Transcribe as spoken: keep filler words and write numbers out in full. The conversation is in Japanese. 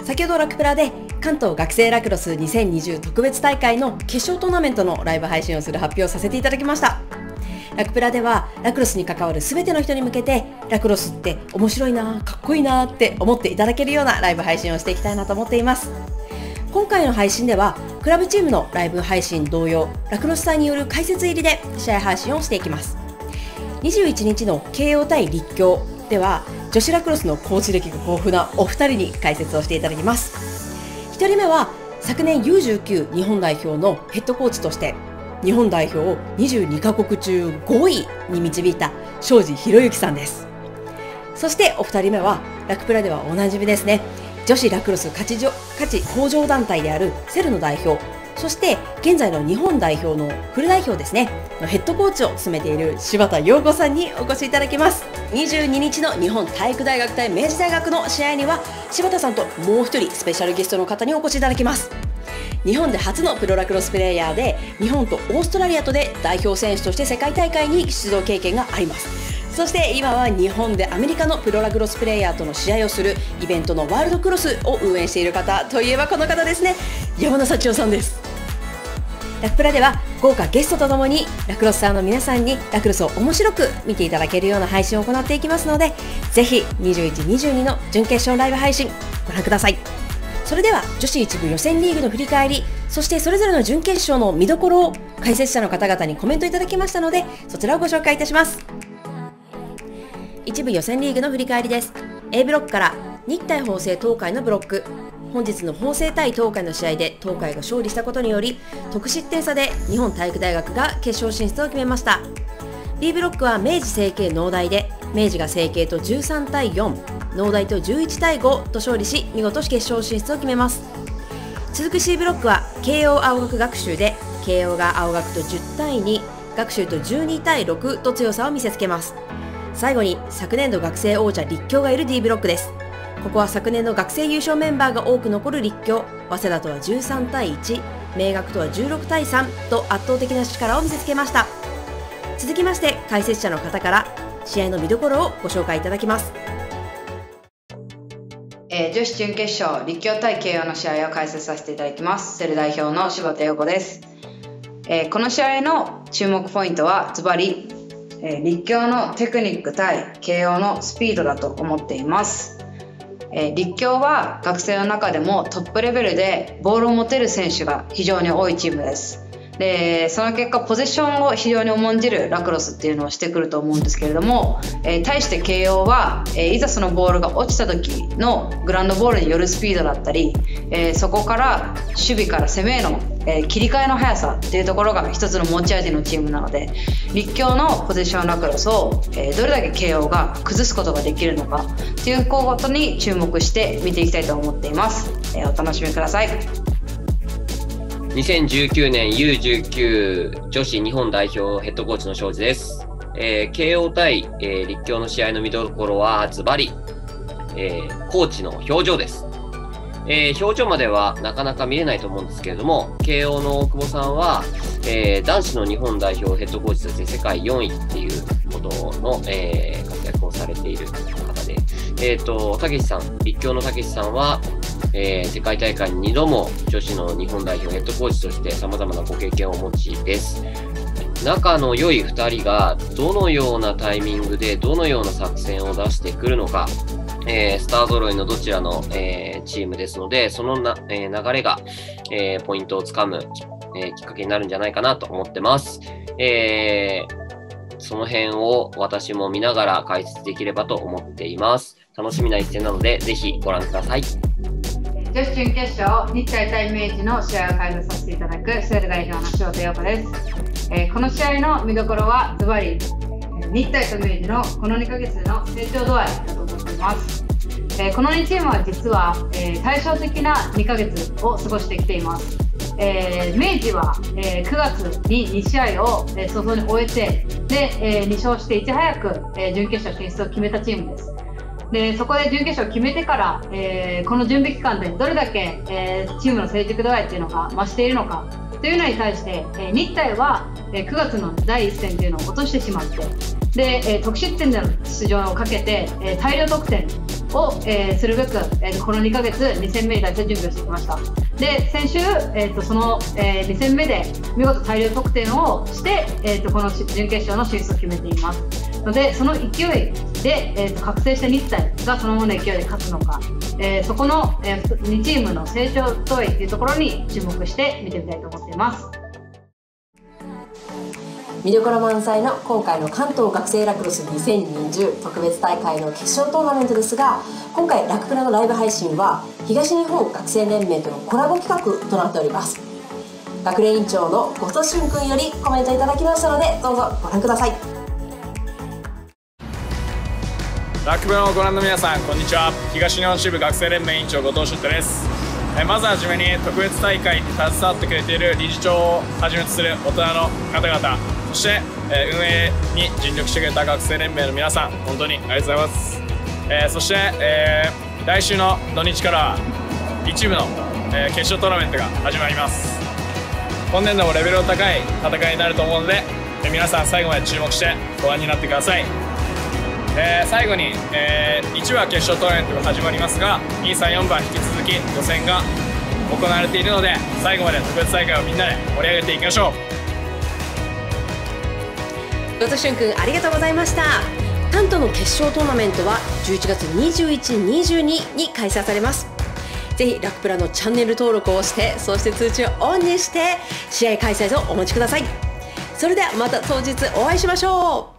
先ほどラクプラで関東学生ラクロスにせんにじゅう特別大会の決勝トーナメントのライブ配信をする発表をさせていただきました。ラクプラではラクロスに関わる全ての人に向けてラクロスって面白いな、かっこいいなって思っていただけるようなライブ配信をしていきたいなと思っています。今回の配信ではクラブチームのライブ配信同様、ラクロスさんによる解説入りで試合配信をしていきます。にじゅういちにちの慶応対立教では女子ラクロスのコーチ歴が豊富なお二人に解説をしていただきます。ひとりめは昨年 ユーじゅうきゅう 日本代表のヘッドコーチとして日本代表をにじゅうにカ国中ごいに導いた庄司博之さんです。そしてお二人目はラクプラではおなじみですね、女子ラクロス価値価値向上団体であるセルの代表、そして現在の日本代表のフル代表ですねのヘッドコーチを務めている柴田陽子さんにお越しいただきます。にじゅうににちの日本体育大学対明治大学の試合には柴田さんともう一人スペシャルゲストの方にお越しいただきます。日本で初のプロラクロスプレーヤーで日本とオーストラリアとで代表選手として世界大会に出場経験があります。そして今は日本でアメリカのプロラクロスプレーヤーとの試合をするイベントのワールドクロスを運営している方といえばこの方ですね、山田幸男さんです。ラクプラでは豪華ゲストとともにラクロスさんの皆さんにラクロスを面白く見ていただけるような配信を行っていきますので、ぜひにじゅういち、にじゅうにの準決勝ライブ配信ご覧ください。それでは女子一部予選リーグの振り返り、そしてそれぞれの準決勝の見どころを解説者の方々にコメントいただきましたので、そちらをご紹介いたします。一部予選リーグの振り返りです。 A ブロックから日体法政東海のブロック、本日の法政対東海の試合で東海が勝利したことにより得失点差で日本体育大学が決勝進出を決めました。 B ブロックは明治成蹊農大で明治が成蹊とじゅうさんたいよん、農大とじゅういちたいごと勝利し見事決勝進出を決めます。続く C ブロックは慶応青学学習で慶応が青学とじゅったいに、学習とじゅうにたいろくと強さを見せつけます。最後に昨年度学生王者立教がいる D ブロックです。ここは昨年の学生優勝メンバーが多く残る立教、早稲田とはじゅうさんたいいち、明学とはじゅうろくたいさんと圧倒的な力を見せつけました。続きまして解説者の方から試合の見どころをご紹介いただきます。 えー、女子準決勝立教対慶応の試合を解説させていただきます。セル代表の柴田陽子です。えー、この試合の注目ポイントはズバリ、えー、立教のテクニック対慶応のスピードだと思っています。えー、立教は学生の中でもトップレベルでボールを持てる選手が非常に多いチームです。でその結果ポゼッションを非常に重んじるラクロスっていうのをしてくると思うんですけれども、えー、対して慶応は、えー、いざそのボールが落ちた時のグラウンドボールによるスピードだったり、えー、そこから守備から攻めへの、えー、切り替えの速さっていうところが一つの持ち味のチームなので、立教のポゼッションラクロスを、えー、どれだけ慶応が崩すことができるのかっていうことに注目して見ていきたいと思っています。えー、お楽しみください。 にせんじゅうきゅうねん ユーじゅうきゅう 女子日本代表ヘッドコーチの庄司です。えー、慶応対、えー、立教の試合の見どころはズバリ、えー、コーチの表情です。えー、表情まではなかなか見れないと思うんですけれども、慶応の大久保さんは、えー、男子の日本代表ヘッドコーチとして世界よんいっていうことの、えー、活躍をされている方で、えっと、たけしさん、立教のたけしさんは、えー、世界大会ににども女子の日本代表ヘッドコーチとして様々なご経験をお持ちです。仲の良いふたりがどのようなタイミングでどのような作戦を出してくるのか、えー、スター揃いのどちらの、えー、チームですので、そのな、えー、流れが、えー、ポイントをつかむ、えー、きっかけになるんじゃないかなと思ってます。えー、その辺を私も見ながら解説できればと思っています。楽しみな一戦なので、ぜひご覧ください。 女子準決勝日体対明治の試合を解説させていただくセル代表の柴田陽子です。えー、この試合の見どころはズバリ日体と明治のこのにかげつの成長度合いだと思っています。えー、このにチームは実は、えー、対照的なにかげつを過ごしてきています。えー、明治は、えー、くがつににしあいを、えー、早々に終えてで、えー、に勝していち早く、えー、準決勝進出を決めたチームです。でそこで準決勝を決めてから、えー、この準備期間でどれだけ、えー、チームの成熟度合いっていうのが増しているのかというのに対して、えー、日体は、えー、くがつのだいいっ戦というのを落としてしまってで、えー、得失点での出場をかけて、えー、大量得点を、えー、するべく、えー、このにかげつに戦目に対して準備をしてきました。で、先週、えー、とその、えー、に戦目で見事大量得点をして、えー、とこの準決勝の進出を決めていますので、その勢いで、えー、と覚醒した日体がそのままの勢いで勝つのか、えー、そこの、えー、にチームの成長度合いというところに注目して見てみたいと思っています。 見どころ満載の今回の関東学生ラクロスにせんにじゅう特別大会の決勝トーナメントですが、今回ラクプラのライブ配信は東日本学生連盟とのコラボ企画となっております。学連委員長の後藤俊君よりコメントいただきましたので、どうぞご覧ください。 ラクプラをご覧の皆さん、こんにちは。東日本支部学生連盟委員長後藤俊太です。まずはじめに特別大会に携わってくれている理事長をはじめとする大人の方々、そして、えー、運営に尽力してくれた学生連盟の皆さん、本当にありがとうございます。えー、そして、えー、来週の土日からは一部の、えー、決勝トーナメントが始まります。今年度もレベルの高い戦いになると思うので、えー、皆さん最後まで注目してご覧になってください。えー、最後に、えー、いちわ決勝トーナメントが始まりますが、に、さん、よんばん引き続き予選が行われているので、最後まで特別大会をみんなで盛り上げていきましょう。 後藤俊君、ありがとうございました。関東の決勝トーナメントはじゅういちがつにじゅういち、にじゅうにに開催されます。ぜひラクプラのチャンネル登録をして、そして通知をオンにして試合開催をお待ちください。それではまた当日お会いしましょう。